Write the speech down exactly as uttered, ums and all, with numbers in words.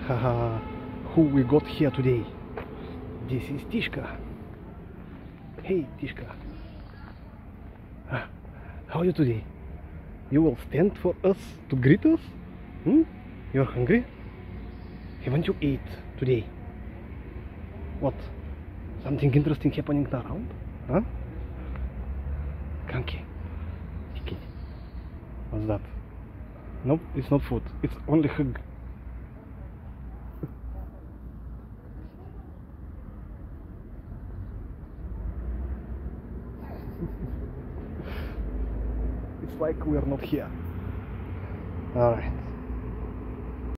Haha, who we got here today? This is Tishka. Hey, Tishka. Ah, how are you today? You will stand for us to greet us? Hmm? You're hungry? Haven't you ate today? What? Something interesting happening around? Huh? Kanki. Tiki. What's that? Nope, it's not food. It's only hug. It's like we're not here. Alright.